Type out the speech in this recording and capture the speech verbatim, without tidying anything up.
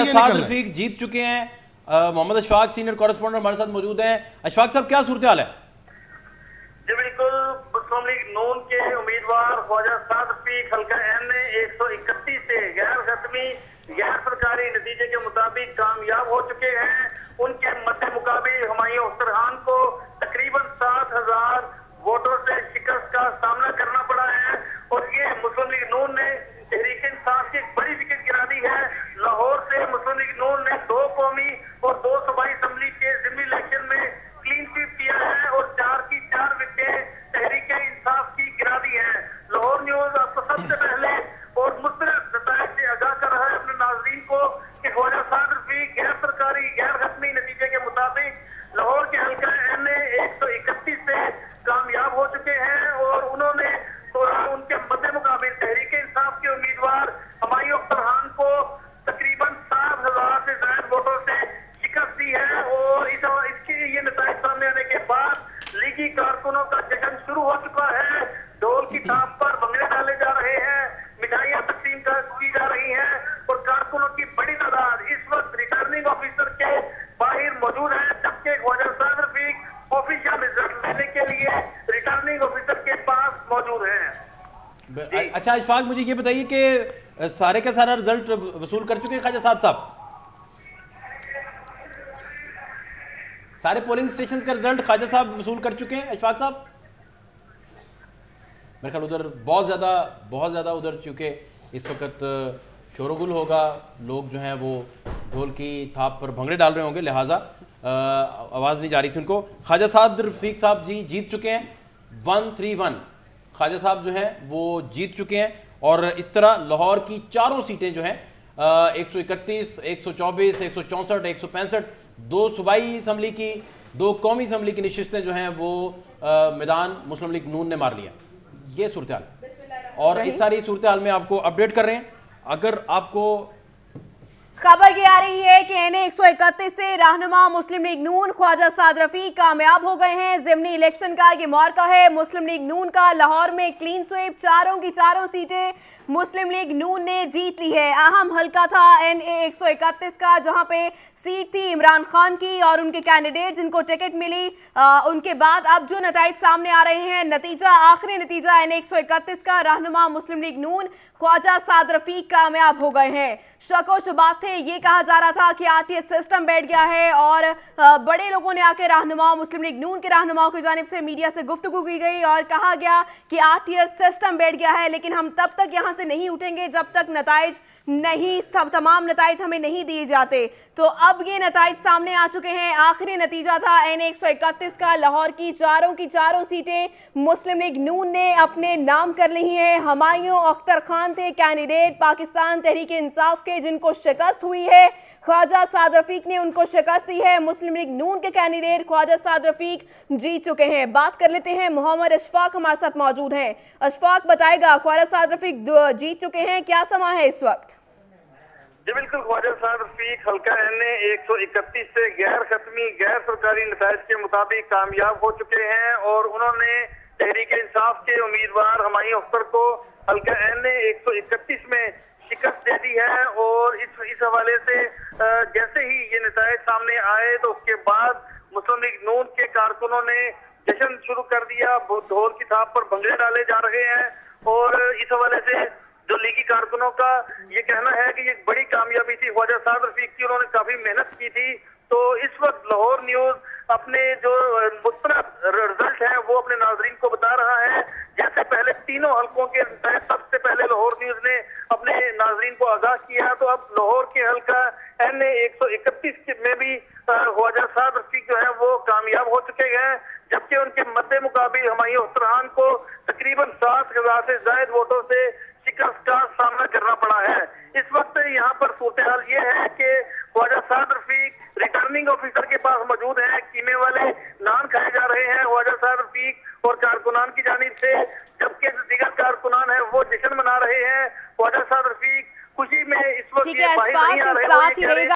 साद रफीक जीत चुके हैं। मोहम्मद अशफाक सीनियर कॉरेस्पॉन्डेंट हमारे साथ मौजूद हैं। अशफाक साहब, क्या सूरत हाल है? जी बिल्कुल, मुस्लिम लीग नून के उम्मीदवार ख्वाजा साद रफीक हल्का एन ए एक सौ इकतीस से गैर खत्मी गैर सरकारी नतीजे के मुताबिक कामयाब हो चुके हैं। उनके मद्दे मुकाबिल हुमायूं अख्तर खान को तकरीबन सात हजार वोटों से शिकस्त का सामना करना पड़ा है और ये मुस्लिम लीग नून ने तहरीक इंसाफ की एक बड़ी विकेट गिरा दी है। लाहौर से मुस्लिम लीग नून ने दो कौमी और दो सूबाई असम्बली के जिमनी इलेक्शन में क्लीन स्वीप किया है और चार की चार विकेट तहरीक इंसाफ की गिरा दी है। लाहौर न्यूज आपको सबसे पहले और मुस्तरद नताइज से आगाह कर रहा है अपने नाजरीन को कि ख्वाजा साद रफीक गैर सरकारी गैर खत्मी नतीजे के मुताबिक लाहौर के हल्का एन ए एक सौ इकतीस से कामयाब हो चुके हैं और उन्होंने तो उनके मद्दे मुकाबिल तहरीक इंसाफ के उम्मीदवार हुमायूं अख्तर खान को तकरीबन सात हजार से ज्यादा वोटों से शिकस्त दी है। और इस इसके ये नताइज सामने आने के बाद लीगी कारकुनों का जश्न शुरू हो चुका है। ढोल की थाप पर भंगड़े डाले जा रहे हैं, मिठाइयां तकसीम की जा रही हैं और कारकुनों की बड़ी तादाद इस वक्त रिटर्निंग ऑफिसर के बाहर मौजूद है, जबकि ख्वाजा साद रफीक ऑफिशियल रिजल्ट लेने के लिए रिटर्निंग ऑफिसर के पास मौजूद है। अच्छा अशफाक, मुझे ये बताइए कि सारे का सारा रिजल्ट वसूल कर चुके हैं ख्वाजा साद साहब? सारे पोलिंग स्टेशन का रिजल्ट ख्वाजा साहब वसूल कर चुके हैं अशफाक साहब? मेरे ख्याल उधर बहुत ज़्यादा बहुत ज़्यादा उधर चूँकि इस वक्त शोरगुल होगा, लोग जो हैं वो ढोल की थाप पर भंगड़े डाल रहे होंगे, लिहाजा आवाज़ नहीं जा रही थी उनको। ख्वाजा साद रफीक साहब जी जीत चुके हैं, one three one Khwaja Sahab जो हैं वो जीत चुके हैं। और इस तरह लाहौर की चारों सीटें जो हैं एक सौ इकतीस, एक सौ चौबीस, एक सौ चौंसठ, एक सौ पैंसठ, दो सूबाई असम्बली की, दो कौमी असम्बली की नशिस्तें जो हैं वो मैदान मुस्लिम लीग नून ने मार लिया। ये सूरत हाल और इस सारी सूरत हाल में आपको अपडेट कर रहे हैं। अगर आपको खबर ये आ रही है कि एन ए एक सौ इकतीस से रहनुमा मुस्लिम लीग नून ख्वाजा साद रफीक कामयाब हो गए हैं। जिमनी इलेक्शन का ये मौका है मुस्लिम लीग नून का। लाहौर में क्लीन स्वीप, चारों की चारों सीटें मुस्लिम लीग नून ने जीत ली है। अहम हल्का था एन ए एक सौ इकतीस का, जहां पे सीट थी इमरान खान की और उनके कैंडिडेट जिनको टिकट मिली। आ, उनके बाद अब जो नतीजे सामने आ रहे हैं, नतीजा आखिरी नतीजा एन ए एक सौ इकतीस का, रहनुमा मुस्लिम लीग नून ख्वाजा साद रफीक कामयाब हो गए हैं। शको शुबात थे, ये कहा जा रहा था कि आर टी एस सिस्टम बैठ गया है और बड़े लोगों ने आके रहनुमाओं मुस्लिम लीग नून के रहनुमाओं की जानिब से मीडिया से गुफ्तगू की गई और कहा गया कि आर टी एस सिस्टम बैठ गया है, लेकिन हम तब तक यहाँ से नहीं उठेंगे जब तक नताइज नहीं तमाम नताइज हमें नहीं दिए जाते। तो अब ये नताइज सामने आ चुके हैं। आखिरी नतीजा था एन ए एक सौ इकतीस का। लाहौर की चारों की चारों सीटें मुस्लिम लीग नून ने अपने नाम कर ली हैं। हुमायूं अख्तर खान थे कैंडिडेट पाकिस्तान तहरीक इंसाफ के, जिनको शिकस्त हुई है। ख्वाजा साद रफीक ने उनको शिकस्त दी है। मुस्लिम लीग नून के कैंडिडेट ख्वाजा साद रफीक जीत चुके हैं। बात कर लेते हैं, मोहम्मद अशफाक हमारे साथ मौजूद हैं। अशफाक बताएगा, ख्वाजा साद रफीक जीत चुके हैं, क्या समा है इस वक्त? जी बिल्कुल, ख्वाजा साद रफीक हल्का एन ए एक सौ इकतीस से गैर खत्मी गैर सरकारी नताइज के मुताबिक कामयाब हो चुके हैं और उन्होंने तहरीक इंसाफ के उम्मीदवार हुमायूं अख्तर को हल्का एन ए एक सौ इकतीस में शिकस्त दे दी है। और इस इस हवाले से जैसे ही ये नताइज सामने आए तो उसके बाद मुस्लिम लीग नून के कारकुनों ने जश्न शुरू कर दिया, ढोल की थाप पर भंगड़े डाले जा रहे हैं और इस हवाले से जो लीगी कारकुनों का ये कहना है कि ये बड़ी कामयाबी थी ख्वाजा साद रफीक की, उन्होंने काफी मेहनत की थी। तो इस वक्त लाहौर न्यूज अपने जो मुस्तरद रिजल्ट है वो अपने नाजरीन को बता रहा है। जैसे पहले तीनों हल्कों के सबसे पहले लाहौर न्यूज ने अपने नाजरीन को आगाह किया, तो अब लाहौर के हल्का एन ए एक सौ इकतीस में भी ख्वाजा साद रफीक जो है वो कामयाब हो चुके हैं, जबकि उनके मद्दे मुकाबिल हुमायूं अख्तर खान को तकरीबन सात हजार से ज्यादा वोटों से शिकस्त का सामना करना पड़ा है। इस वक्त यहाँ पर सूरत हाल ये है कि ख्वाजा साद रफीक रिटर्निंग ऑफिसर के पास मौजूद है। कीमे वाले नान खाए जा रहे हैं ख्वाजा साद रफीक और कारकुनान की जानिब से, जबकि दीगर कारकुनान है वो जश्न मना रहे हैं। ख्वाजा साद रफीक खुशी में इस वक्त ये बाहर नहीं आ रहे हैं।